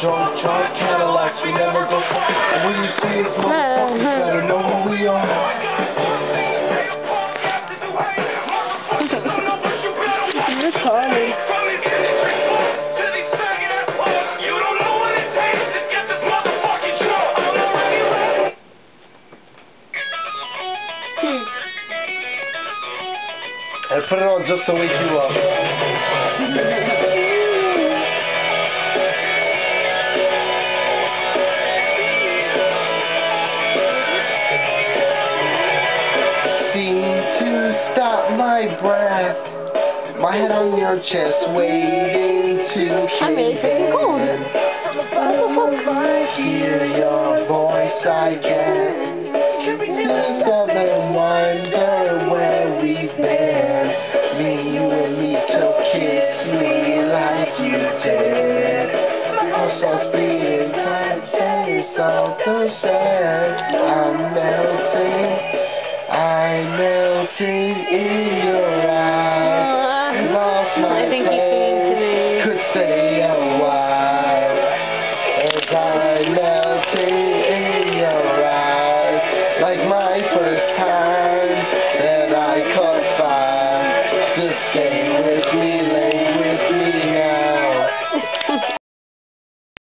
drunk Cadillacs, we never go fucking. And when you see us, motherfuckers better know who we are. You're retarded. I put it on just to wake you up. Seem to stop my breath. My head on your chest, waiting to hear. Hear your voice again. Discover wonder where we've been. Me, you and me till kiss me like you did. My soul's beating tight, face all the sand. I'm melting in